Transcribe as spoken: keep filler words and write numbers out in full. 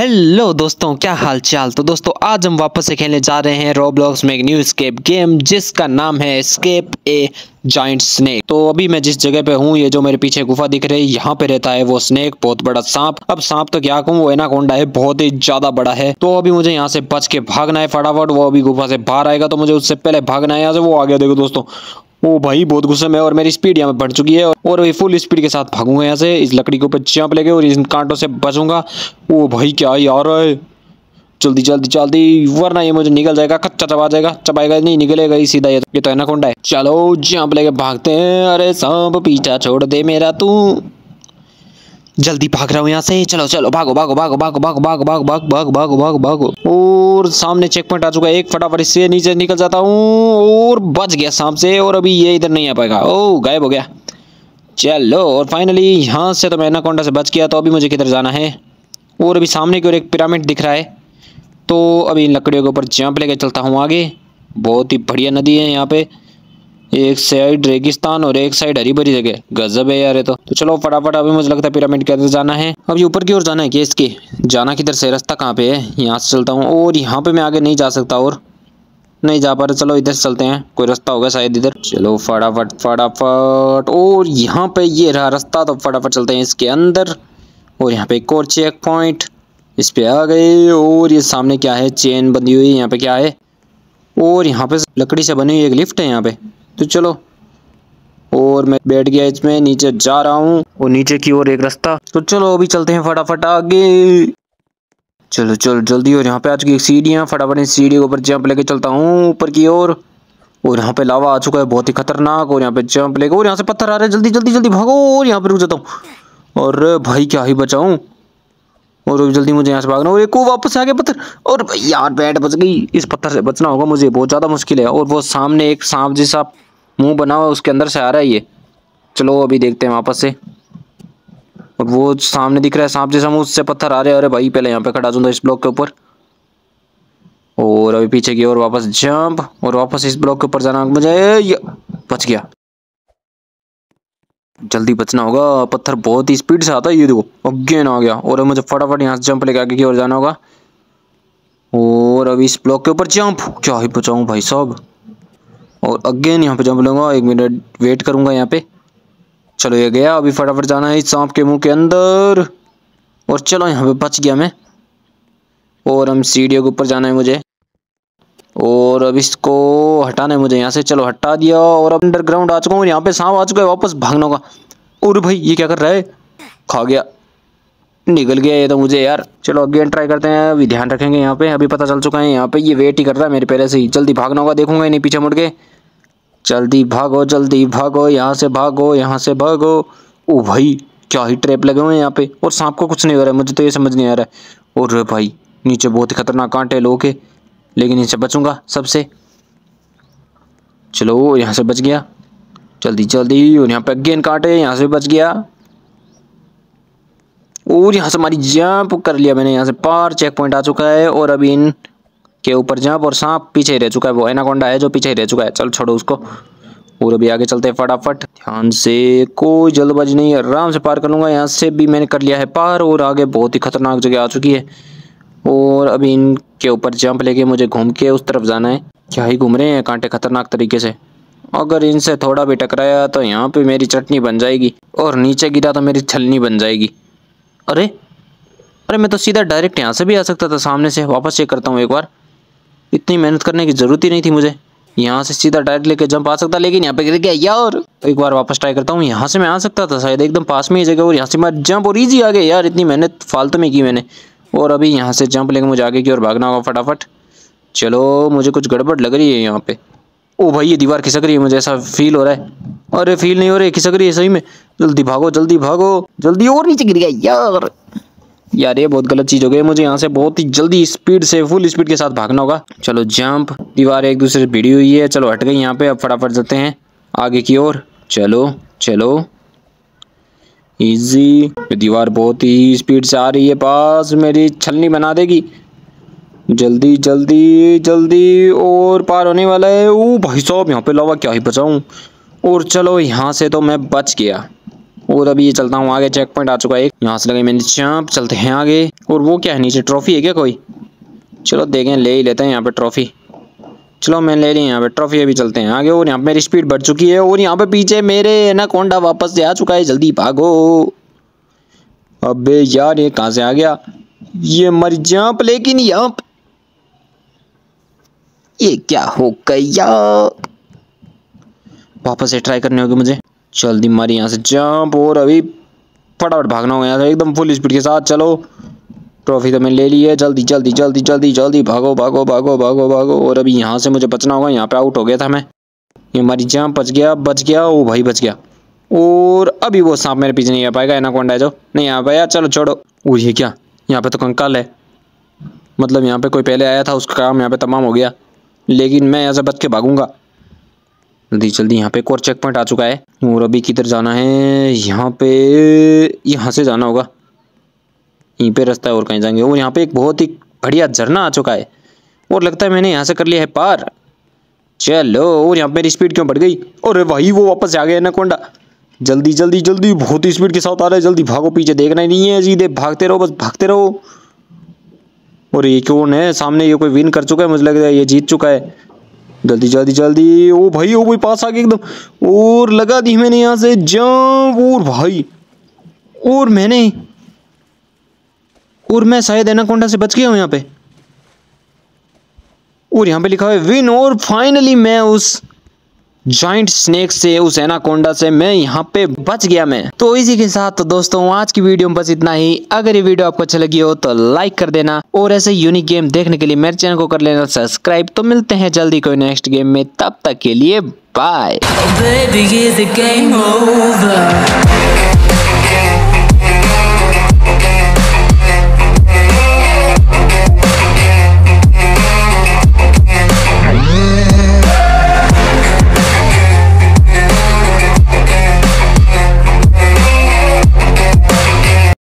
Hello दोस्तों, क्या हाल चाल। तो दोस्तों आज हम वापस से खेलने जा रहे हैं रोब्लॉक्स में एक न्यू एस्केप गेम जिसका नाम है एस्केप ए जाइंट स्नेक। तो अभी मैं जिस जगह पे हूँ, ये जो मेरे पीछे गुफा दिख रही है, यहाँ पे रहता है वो स्नेक, बहुत बड़ा सांप। अब सांप तो क्या कहूँ, वो एनाकोंडा है, बहुत ही ज्यादा बड़ा है। तो अभी मुझे यहाँ से बच के भागना है फटाफट। वो अभी गुफा से बाहर आएगा तो मुझे उससे पहले भागना है यहाँ से। वो आ गया, देखो दोस्तों, ओ भाई बहुत गुस्से में, और मेरी स्पीड यहाँ पे बढ़ चुकी है और अभी फुल स्पीड के साथ भागूंगा यहाँ से। इस लकड़ी के ऊपर जंप लेके और इन कांटों से बचूंगा। ओ भाई क्या ही आ रहा है, जल्दी जल्दी जल्दी, वरना ये मुझे निकल जाएगा, कच्चा चबा जाएगा। चबाएगा नहीं, निकलेगा ही सीधा। ये ये तो एनाकोंडा है। चलो जंप लेके भागते हैं। अरे सांप पीछा छोड़ दे मेरा, तू जल्दी भाग रहा हूँ यहाँ से। चलो चलो भागो भागो भागो भागो भागो भागो भागो भागो भागो भागो भागो भागो। और सामने चेक पॉइंट आ चुका है एक, फटाफट इससे नीचे निकल जाता हूँ और बच गया सांप से। और अभी ये इधर नहीं आ पाएगा, ओ गायब हो गया। चलो और फाइनली यहाँ से तो मैं एनाकोंडा से बच गया। तो अभी मुझे किधर जाना है, और अभी सामने की ओर एक पिरामिड दिख रहा है। तो अभी इन लकड़ियों के ऊपर जंप लेके चलता हूँ आगे। बहुत ही बढ़िया नदी है यहाँ पे, एक साइड रेगिस्तान और एक साइड हरी भरी जगह। गजब है यार ये तो। तो चलो फटाफट, अभी मुझे लगता है पिरामिड के अंदर जाना है। अब ये ऊपर की ओर जाना है कि इसके जाना किधर से, रास्ता कहाँ पे है? यहाँ से चलता हूँ और यहाँ पे मैं आगे नहीं जा सकता और नहीं जा पा रहा। चलो इधर से चलते हैं, कोई रास्ता होगा शायद इधर। चलो फटाफट फटाफट, और यहाँ पे ये रहा रास्ता। तो फटाफट चलते हैं इसके अंदर। और यहाँ पे एक और चेक पॉइंट, इस पे आ गए। और ये सामने क्या है, चेन बंधी हुई है, यहाँ पे क्या है? और यहाँ पे लकड़ी से बनी हुई एक लिफ्ट है यहाँ पे। तो चलो, और मैं बैठ गया इसमें, नीचे जा रहा हूँ और नीचे की ओर एक रास्ता। तो चलो अभी चलते हैं फटाफट आगे। चलो चलो जल्दी। और यहाँ पे आ चुकी एक सीढ़ियाँ, फटाफट इस सीढ़ी के ऊपर जंप लेके चलता हूँ ऊपर की ओर। और यहाँ पे लावा आ चुका है बहुत ही खतरनाक। और यहाँ पे जंप लेके, और यहाँ से पत्थर आ रहे हैं, जल्दी जल्दी जल्दी भागो। और यहाँ पे रुक जाता हूँ। और भाई क्या ही बचाऊँ, और जल्दी मुझे यहाँ से भागना। और एक को वापस आ गया पत्थर, और यार बैट बच गई। इस पत्थर से बचना होगा मुझे, बहुत ज़्यादा मुश्किल है। और वो सामने एक सांप जैसा मुंह बना हुआ, उसके अंदर से आ रहा है ये। चलो अभी देखते हैं वापस से। और वो सामने दिख रहा है सांप जैसा मुंह, उससे पत्थर आ रहे हैं। अरे भाई पहले यहाँ पे खड़ा दूंगा इस ब्लॉक के ऊपर। और अभी पीछे की ओर वापस जंप, और वापस इस ब्लॉक के ऊपर जाना मुझे। बच गया, जल्दी बचना होगा, पत्थर बहुत ही स्पीड से आता है। ये देखो अगेन आ गया। और मुझे फटाफट यहाँ से जंप लेके आगे की ओर जाना होगा। और अभी इस ब्लॉक के ऊपर जंप, क्या ही बचाऊं भाई साहब। और अगेन यहाँ पे जंप लूंगा, एक मिनट वेट करूंगा यहाँ पे। चलो ये गया। अभी फटाफट जाना है इस सांप के मुंह के अंदर। और चलो यहाँ पे बच गया मैं। और हम सीढ़ियों के ऊपर जाना है मुझे, और अब इसको हटाना है मुझे यहाँ से। चलो हटा दिया, और अब अंडरग्राउंड आ चुका हूँ। यहाँ पे सांप आ चुका है, वापस भागना होगा। और भाई ये क्या कर रहा है, खा गया, निकल गया ये तो मुझे यार। चलो अगेन ट्राई करते हैं, अभी ध्यान रखेंगे यहाँ पे। अभी पता चल चुका है यहाँ पे ये वेट ही कर रहा है मेरे पहले से ही। जल्दी भागना होगा, देखूंगा नहीं पीछे मुड़ के। जल्दी भागो जल्दी भागो, यहाँ से भागो यहाँ से भागो। ओ भाई क्या ही ट्रैप लगे हुए हैं यहाँ पे, और सांप को कुछ नहीं हो रहा है, मुझे तो ये समझ नहीं आ रहा है। और भाई नीचे बहुत ही खतरनाक कांटे लोग के, लेकिन इनसे बचूंगा सबसे। चलो यहाँ से बच गया, जल्दी जल्दी। और यहाँ पे अगेन कांटे, यहाँ से बच गया। और यहाँ से हमारी जंप कर लिया मैंने, यहाँ से पार। चेक पॉइंट आ चुका है, और अभी इन के ऊपर जंप। और सांप पीछे ही रह चुका है, वो एनाकोंडा है जो पीछे ही रह चुका है। चलो छोड़ो उसको, और अभी आगे चलते हैं फटाफट। ध्यान से, कोई जल्दबाजी नहीं है, आराम से पार कर लूँगा। यहाँ से भी मैंने कर लिया है पार, और आगे बहुत ही खतरनाक जगह आ चुकी है। और अभी इनके ऊपर जंप लेके मुझे घूम के उस तरफ जाना है। क्या ही घूम रहे हैं कांटे खतरनाक तरीके से। अगर इनसे थोड़ा भी टकराया तो यहाँ पे मेरी चटनी बन जाएगी, और नीचे गिरा तो मेरी छलनी बन जाएगी। अरे अरे मैं तो सीधा डायरेक्ट यहाँ से भी आ सकता था सामने से। वापस चेक करता हूँ एक बार, इतनी मेहनत करने की ज़रूरत ही नहीं थी मुझे। यहाँ से सीधा डायरेक्ट लेके जंप आ सकता, लेकिन यहाँ पे गिर गया यार। एक बार वापस ट्राई करता हूँ, यहाँ से मैं आ सकता था शायद, एकदम पास में ही जगह। और यहाँ से मैं जंप और ईजी आ गया यार, इतनी मेहनत फालतू में की मैंने। और अभी यहाँ से जंप लेके मुझे आगे की ओर भागना होगा फटाफट। चलो मुझे कुछ गड़बड़ लग रही है यहाँ पे। ओ भाई ये दीवार खिसक रही है, मुझे ऐसा फील हो रहा है। अरे फील नहीं हो रही, खिसक रही है सही में। जल्दी भागो जल्दी भागो जल्दी। और नीचे गिर गया यार। यार ये बहुत गलत चीज़ हो गई, मुझे यहाँ से बहुत ही जल्दी स्पीड से, फुल स्पीड के साथ भागना होगा। चलो जंप, दीवार एक दूसरे से भिड़ी हुई है, चलो हट गई यहाँ पे। अब फटाफट जाते हैं आगे की ओर। चलो चलो इजी। दीवार बहुत ही स्पीड से आ रही है पास, मेरी छलनी बना देगी। जल्दी जल्दी जल्दी, और पार होने वाला है। ओ भाई साहब यहाँ पे लावा, क्या ही बचाऊं। और चलो यहाँ से तो मैं बच गया। और अभी ये चलता हूँ आगे, चेक पॉइंट आ चुका है एक, यहाँ से लगे मैंने जंप, चलते हैं आगे। और वो क्या है नीचे, ट्रॉफी है क्या कोई? चलो देखें, ले ही लेते हैं यहाँ पे ट्रॉफी। चलो मैं ले ली यहाँ पे ट्रॉफी, अभी चलते हैं आगे। और यहाँ पे मेरी स्पीड बढ़ चुकी है और यहाँ पे पीछे मेरे एनाकोंडा वापस से आ चुका है, जल्दी भागो। अबे यार ये कहाँ से आ गया, ये मर जंप, लेकिन यहाँ पे ये क्या हो गया, वापस से ट्राई करने होगी मुझे। जल्दी मारी यहाँ से जंप और अभी फटाफट भागना होगा यहाँ से एकदम फुल स्पीड के साथ। चलो ट्रॉफी तो मैंने ले ली है, जल्दी जल्दी जल्दी जल्दी जल्दी भागो भागो भागो भागो भागो। और अभी यहाँ से मुझे बचना होगा, यहाँ पे आउट हो गया था मैं। ये हमारी जंप बच गया बच गया, ओ भाई बच गया। और अभी वो सांप मेरे पीछे नहीं आ पाएगा, एनाकोंडा है जो नहीं आ पाया। चलो छोड़ो। ओ ये क्या, यहाँ पे तो कंकाल है, मतलब यहाँ पे कोई पहले आया था, उसका काम यहाँ पे तमाम हो गया। लेकिन मैं यहाँ से बच के भागूंगा जल्दी जल्दी। यहाँ पे एक और चेक पॉइंट आ चुका है। और अभी किधर जाना है, यहाँ पे यहाँ से जाना होगा, यहीं पे रास्ता है, और कहीं जाएंगे। और यहाँ पे एक बहुत ही बढ़िया झरना आ चुका है और लगता है मैंने यहाँ से कर लिया है पार। चलो, और यहाँ पे मेरी स्पीड क्यों बढ़ गई, और भाई वो वापस आ गया एनाकोंडा। जल्दी जल्दी जल्दी, बहुत ही स्पीड के साथ आ रहा है, जल्दी भागो, पीछे देखना ही नहीं है, सीधे भागते रहो, बस भागते रहो। और ये कौन है सामने, ये कोई विन कर चुका है, मुझे लग रहा है ये जीत चुका है। जल्दी जल्दी जल्दी, ओ भाई ओ भाई पास आ गया एकदम, और लगा दी मैंने यहाँ से जंप। और भाई और मैंने और मैं शायद एनाकोंडा से बच गया हूँ यहाँ पे, और यहाँ पे लिखा है विन। और फाइनली मैं उस जाइंट स्नेक से, उस एनाकोंडा से मैं यहाँ पे बच गया मैं। तो इसी के साथ तो दोस्तों आज की वीडियो में बस इतना ही। अगर ये वीडियो आपको अच्छा लगी हो तो लाइक कर देना, और ऐसे यूनिक गेम देखने के लिए मेरे चैनल को कर लेना सब्सक्राइब। तो मिलते हैं जल्दी कोई नेक्स्ट गेम में, तब तक के लिए बाय।